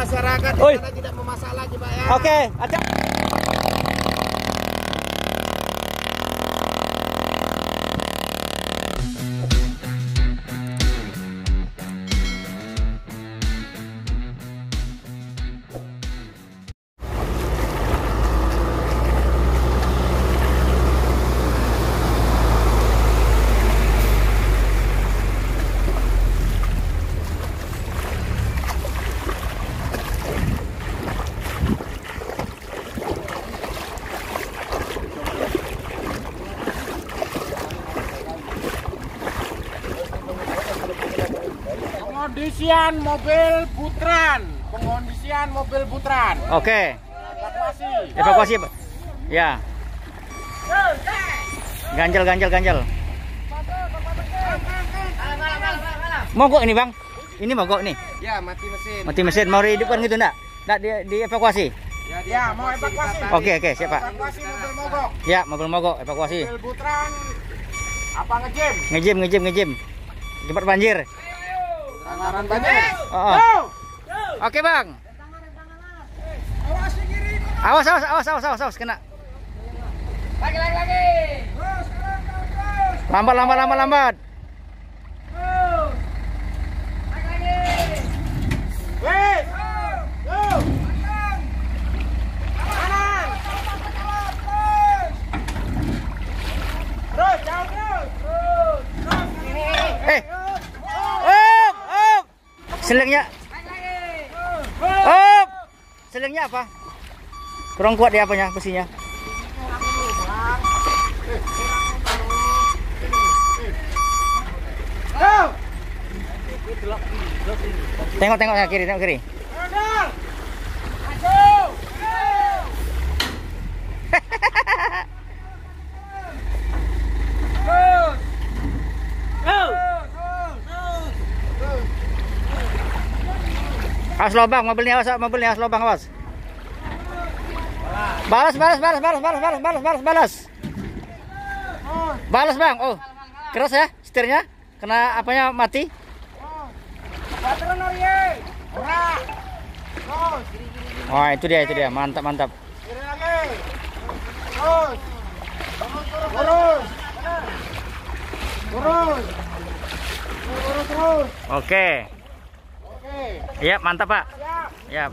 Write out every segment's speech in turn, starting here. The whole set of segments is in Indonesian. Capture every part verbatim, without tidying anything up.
masyarakat di sana tidak memasak lagi, Pak ya. Oke, ada. Pengondisian mobil putran, pengondisian mobil putran. Oke. Evakuasi. Evakuasi. Ya. Ganjel, ganjel, ganjel. Mogok ini, Bang. Ini mogok nih. Ya, mati mesin. Mati mesin. Mau dihidupkan gitu enggak? Enggak di, dievakuasi. Ya, ya, mau evakuasi. Oke, oke, siap, Pak. Evakuasi mobil mogok. Ya, mobil mogok evakuasi. Mobil putran apa ngejim? Ngejim, ngejim, ngejim. Cepat banjir. Anggaran banjir. Oh, oh. Oke, Bang. Awas, awas, awas, awas, awas, awas, kena. Lagi, lagi, lagi. Lambat, lambat, lambat, lambat. Lagi, lagi. Wes. Go. Kanan. Terus, jauh terus. Terus. Terus. Eh. Op, op. Selingnya. Op. Selingnya apa? Kurang kuat dia apanya, besinya. Tengok, tengok ke kiri, tengok kiri. Awas lubang, mobilnya awas, mobilnya awas lubang, awas. Balas, balas, balas, balas, balas, balas, balas, balas, balas. Balas, Bang. Oh, keras ya setirnya. Kena apanya mati? Oh, itu dia, itu dia. Mantap, mantap. Terus. Terus. Terus. Terus, terus. Oke. Oke. Iya, mantap, Pak. Siap. Ya.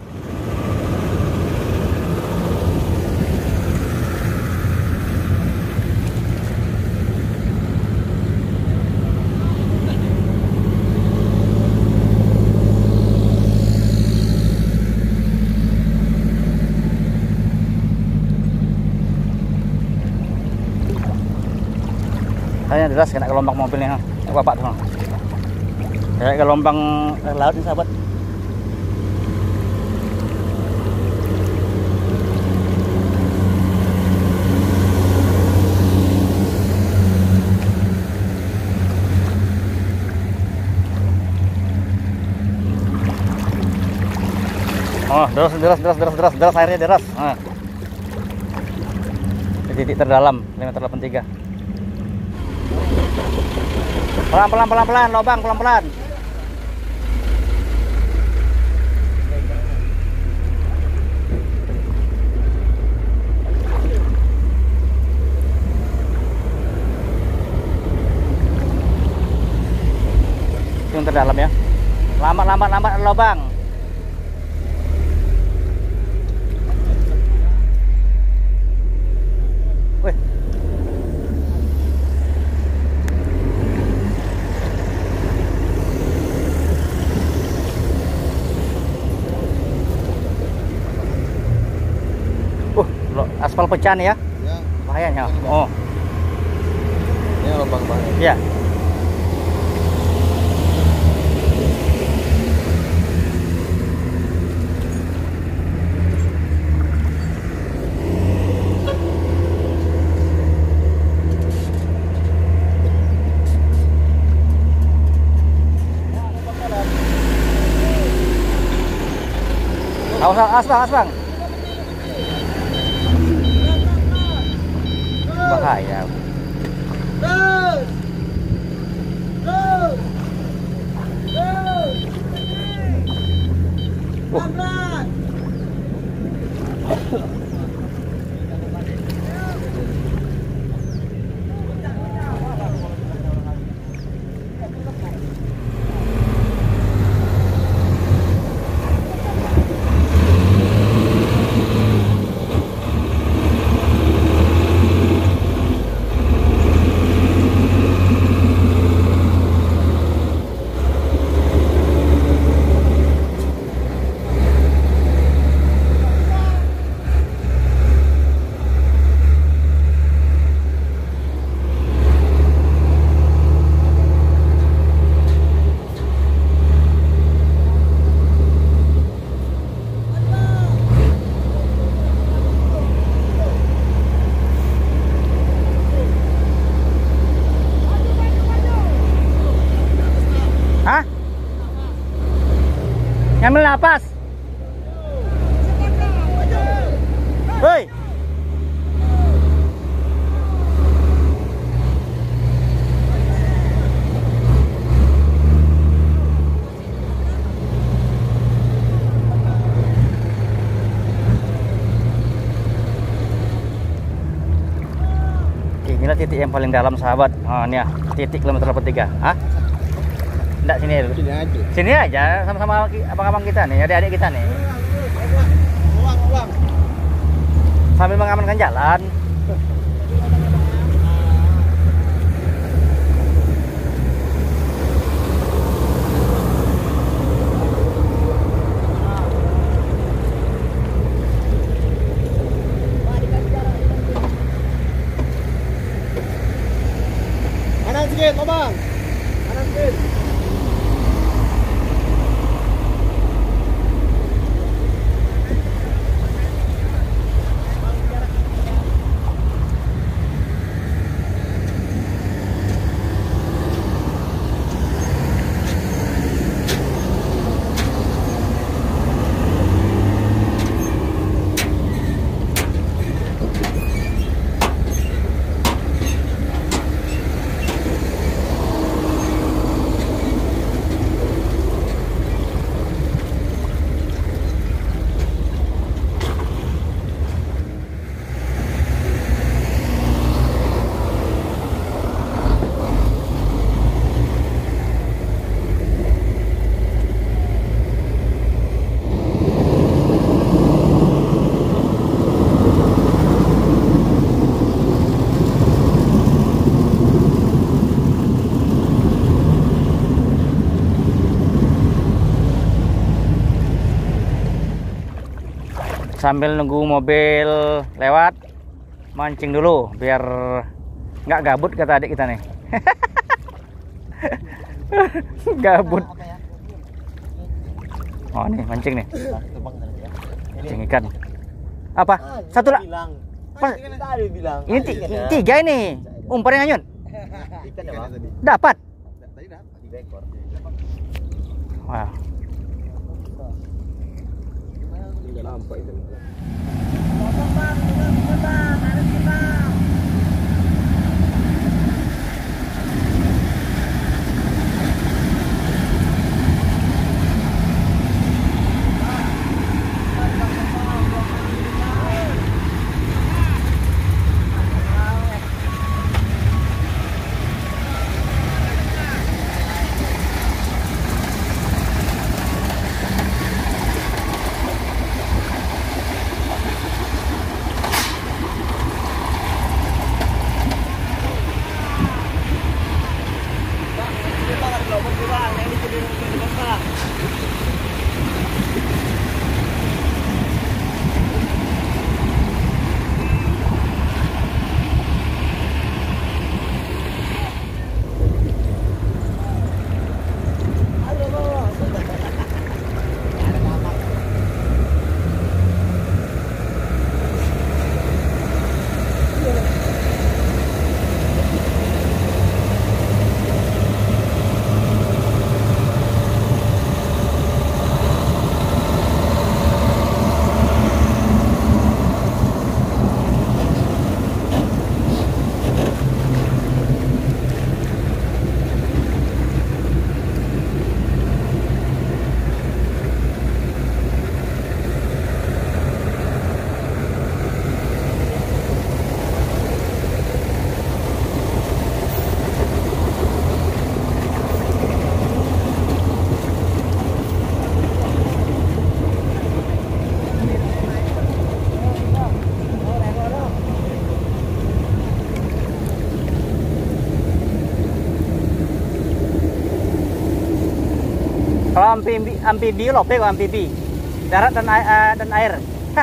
Saya deras kena gelombang mobilnya. Ya, Bapak tuh. Kayak gelombang laut nih, sahabat. Oh, deras, deras, deras, deras, deras, deras, airnya deras. Nah. Di titik terdalam, lima meter delapan puluh tiga. Pelan, pelan, pelan, pelan, lubang, pelan, pelan. Yang terdalam ya. Lambat, lambat, lambat, lubang. Wih. Uh, aspal pecah nih ya. Ya. Bahayanya. Oh. Ini lubang bahaya. Iya. Awas, awas, bang, awas, bang. Bahaya. Terus. Terus. Terus. Uh. Hah? Ngambil napas. Hoi. Inilah titik yang paling dalam sahabat. Oh, ini ya, titik kilometer delapan puluh tiga. Hah? Enggak, sini dulu. Sini aja. Sini aja sama-sama abang-abang kita nih, adik-adik kita nih. Uang, uang. Sambil mengamankan jalan. Kanan sedikit, Bang. Kanan sedikit. Sambil nunggu mobil lewat, mancing dulu biar nggak gabut kata adik kita nih. Gabut. Oh nih mancing nih, mancing ikan. Apa? Satu lah. Pas, ini tiga ini. Umpan yang anyun. Dapat. Wah. Nampak itu. amfibi, amfibi lope kok amfibi. Darat dan uh, dan air.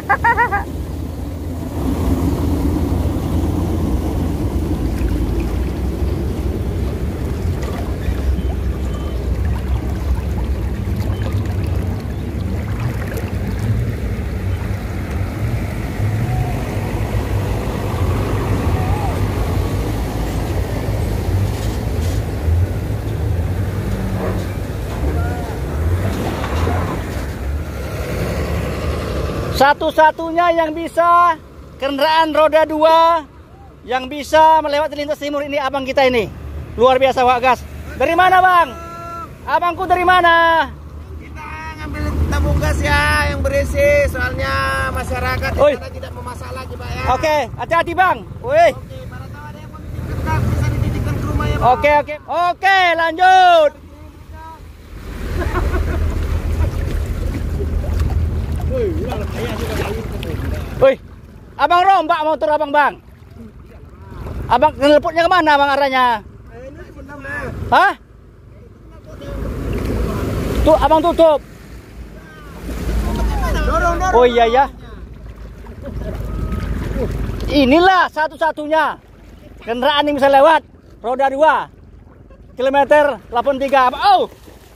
Satu-satunya yang bisa kendaraan roda dua yang bisa melewati lintas timur ini abang kita ini. Luar biasa Wak Gas. Dari mana bang? Abangku dari mana? Kita ngambil tabung gas ya yang berisi, soalnya masyarakat di sana tidak memasak lagi Pak ya. Oke, hati-hati bang. Wih. Oke, para tahu ada yang mau titipkan gas, bisa dititipkan ke rumah ya Pak. Oke, oke. Oke, lanjut. Wih, abang rombak motor abang bang. Abang nelpotnya kemana bang arahnya? Hah? Tuh abang tutup. Oh iya ya. Inilah satu-satunya kendaraan yang bisa lewat roda dua kilometer delapan puluh tiga. Oh.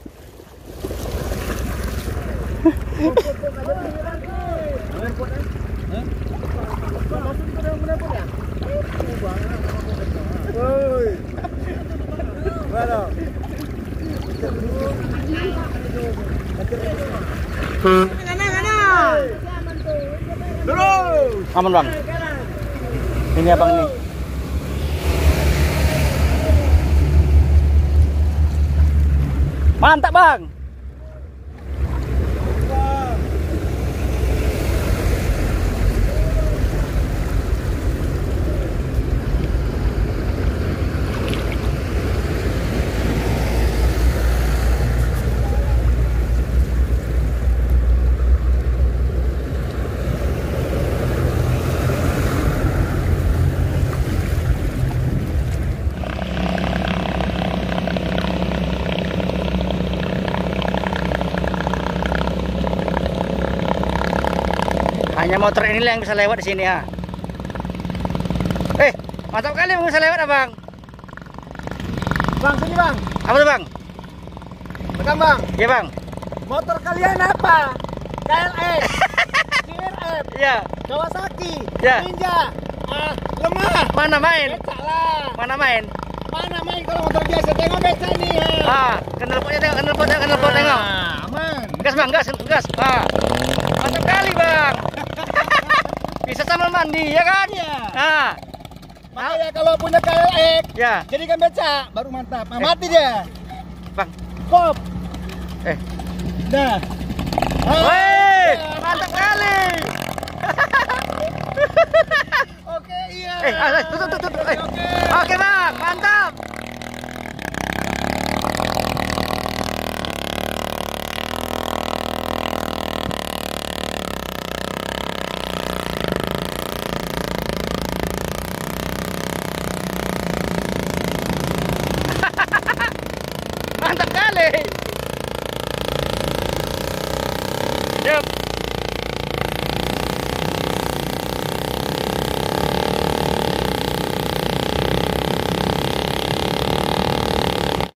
Aman bang. Ini abang nih. Mantap bang. Hanya motor inilah yang bisa lewat di sini ya. Eh, mantap kali bisa lewat abang. Bang, sini bang. Apa tuh bang? Pegang bang. Iya bang. Motor kalian apa? K L X, C R F, Iya. Kawasaki, Ya. Ninja. Ah, lemah. Mana main? Becak lah. Mana main? Mana main kalau motor biasa? Tengok becak nih. Ya. Ah, kenal potnya tengok, kenal potnya, kenal pot tengok. Ah, aman. Gas bang, gas, gas. Ah, mantap kali bang. Bisa sambil mandi ya kan? Iya. Nah, Makanya kalau punya K L X, ya jadikan becak, baru mantap. Nah, Eh. mati dia. bang. Kop. Eh, Dah. woi, mantap kali. Oke, iya. Eh, ah, tutup, tutup, tutup. Eh. Oke bang, mantap.